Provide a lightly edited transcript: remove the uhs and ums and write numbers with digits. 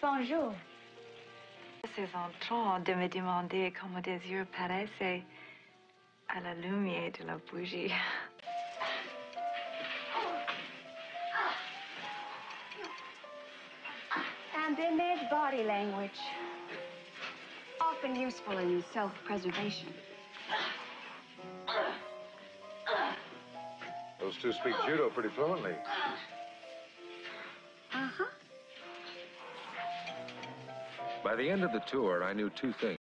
Bonjour. C'est en train de me demander comment des yeux paraissaient à la lumière de la bougie. And they made body language, often useful in self-preservation. Those two speak judo pretty fluently. Uh-huh. By the end of the tour, I knew two things.